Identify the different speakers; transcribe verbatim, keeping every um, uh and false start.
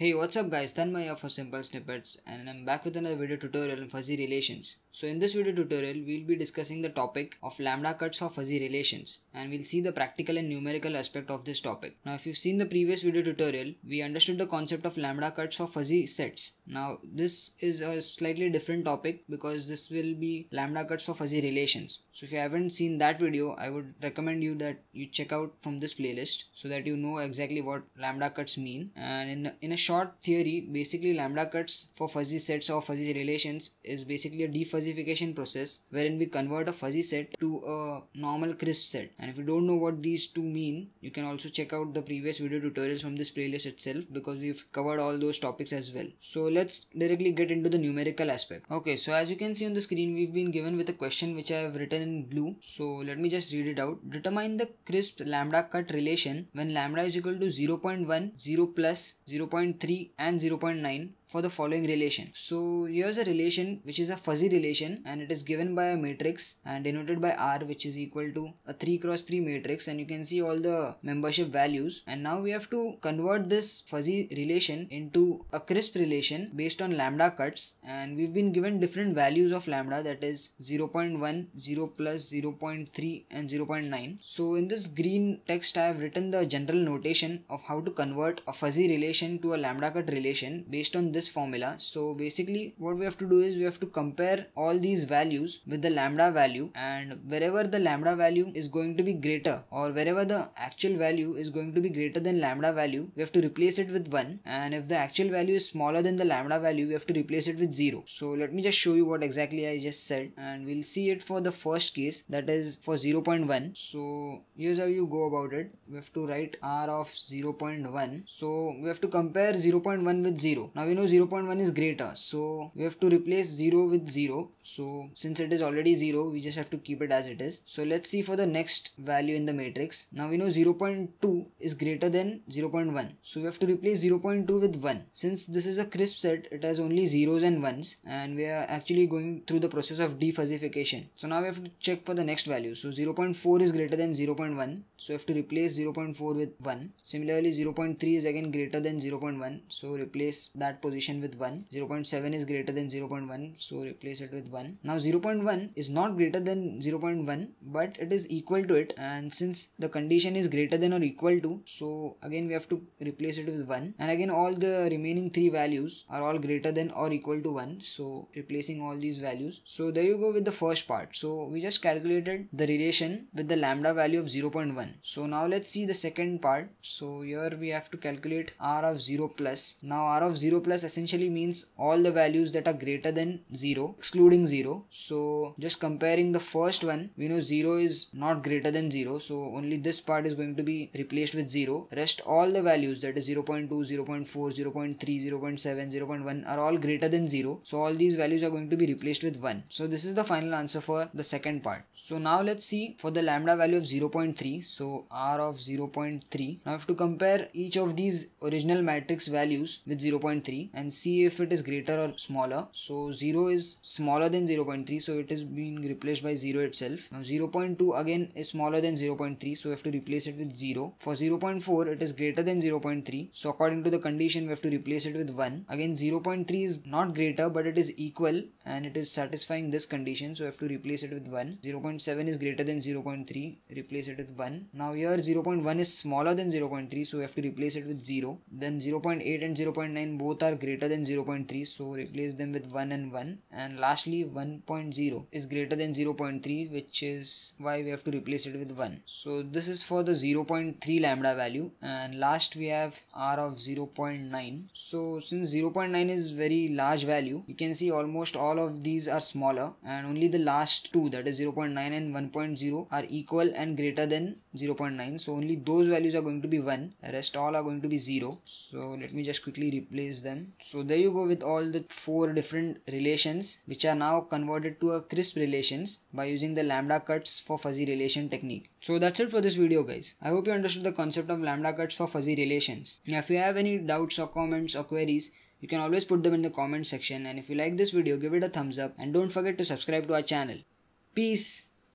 Speaker 1: Hey, what's up guys, Tanmay here for Simple Snippets, and I'm back with another video tutorial on fuzzy relations. So in this video tutorial, we'll be discussing the topic of lambda cuts for fuzzy relations, and we'll see the practical and numerical aspect of this topic. Now if you've seen the previous video tutorial, we understood the concept of lambda cuts for fuzzy sets. Now this is a slightly different topic because this will be lambda cuts for fuzzy relations. So if you haven't seen that video, I would recommend you that you check out from this playlist so that you know exactly what lambda cuts mean. And in, in a short theory, basically lambda cuts for fuzzy sets or fuzzy relations is basically a defuzzification process wherein we convert a fuzzy set to a normal crisp set. And if you don't know what these two mean, you can also check out the previous video tutorials from this playlist itself because we've covered all those topics as well. So let's directly get into the numerical aspect. Okay, so as you can see on the screen, we've been given with a question which I have written in blue. So let me just read it out. Determine the crisp lambda cut relation when lambda is equal to zero point one, zero plus, zero point three and zero point nine for the following relation. So here's a relation which is a fuzzy relation and it is given by a matrix and denoted by R, which is equal to a three cross three matrix, and you can see all the membership values. And now we have to convert this fuzzy relation into a crisp relation based on lambda cuts, and we've been given different values of lambda, that is zero point one, zero plus, zero point three and zero point nine. So in this green text I have written the general notation of how to convert a fuzzy relation to a lambda cut relation based on this formula. So basically what we have to do is we have to compare all these values with the lambda value, and wherever the lambda value is going to be greater or wherever the actual value is going to be greater than lambda value, we have to replace it with one, and if the actual value is smaller than the lambda value, we have to replace it with zero. So let me just show you what exactly I just said, and we'll see it for the first case, that is for zero point one. So here's how you go about it. We have to write R of zero point one. So we have to compare zero point one with zero. Now we know zero point one is greater, so we have to replace zero with zero. So since it is already zero, we just have to keep it as it is. So let's see for the next value in the matrix. Now we know zero point two is greater than zero point one, so we have to replace zero point two with one. Since this is a crisp set, it has only zeros and ones, and we are actually going through the process of defuzzification. So now we have to check for the next value. So zero point four is greater than zero point one, so we have to replace zero point four with one. Similarly, zero point three is again greater than zero point one, so replace that position with one. zero point seven is greater than zero point one, so replace it with one. Now zero point one is not greater than zero point one, but it is equal to it, and since the condition is greater than or equal to, so again we have to replace it with one. And again all the remaining three values are all greater than or equal to one, so replacing all these values. So there you go with the first part. So we just calculated the relation with the lambda value of zero point one. So now let's see the second part. So here we have to calculate R of zero plus. Now R of zero plus essentially means all the values that are greater than zero excluding zero. So just comparing the first one, we know zero is not greater than zero, so only this part is going to be replaced with zero. Rest all the values, that is zero point two, zero point four, zero point three, zero point seven, zero point one are all greater than zero, so all these values are going to be replaced with one. So this is the final answer for the second part. So now let's see for the lambda value of zero point three. So R of zero point three. Now I have to compare each of these original matrix values with zero point three and see if it is greater or smaller. So zero is smaller than zero point three, so it is being replaced by zero itself. Now zero point two again is smaller than zero point three, so we have to replace it with zero. For zero point four, it is greater than zero point three, so according to the condition we have to replace it with one. Again zero point three is not greater but it is equal and it is satisfying this condition, so we have to replace it with one. zero point seven is greater than zero point three, replace it with one. Now here zero point one is smaller than zero point three, so we have to replace it with zero. Then zero point eight and zero point nine both are greater than zero point three, so replace them with one and one. And lastly one point zero is greater than zero point three, which is why we have to replace it with one. So this is for the zero point three lambda value, and last we have R of zero point nine. So since zero point nine is very large value, you can see almost all of these are smaller and only the last two, that is zero point nine and one point zero, are equal and greater than zero point nine, so only those values are going to be one, rest all are going to be zero. So let me just quickly replace them. So there you go with all the four different relations which are now converted to a crisp relations by using the lambda cuts for fuzzy relation technique. So that's it for this video guys. I hope you understood the concept of lambda cuts for fuzzy relations. Now if you have any doubts or comments or queries, you can always put them in the comment section, and if you like this video, give it a thumbs up and don't forget to subscribe to our channel. Peace.